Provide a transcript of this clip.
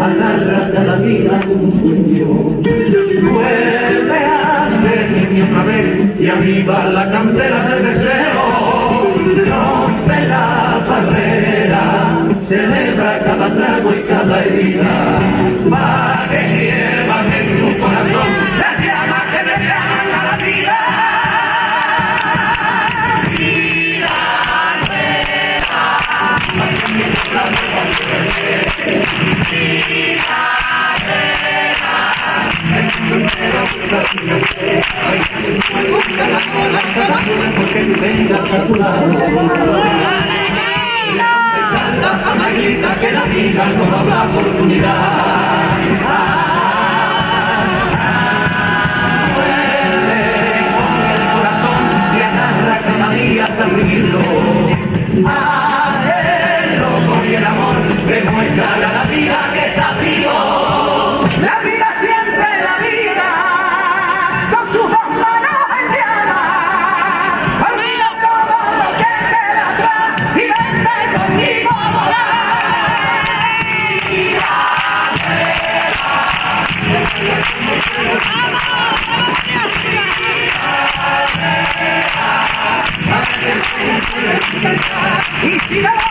agarra cada vida un sueño. Vuelve a ser niño otra vez y aviva la candela del deseo. Rompe la barrera, celebra cada trago y cada herida. Va que llevan en tu corazón las llamas que me llaman a la vida. Porque vengas a tu lado. Santa Amarilita que la vida nos da la oportunidad. Vuelve con el corazón y agarra cada día hasta vivirlo. Hazlo con el amor, demuestra a la vida que está vivo. La vida siempre la vida, con sus dos manos en llamas. Olvida todo lo que queda atrás y vente conmigo a volar. Y si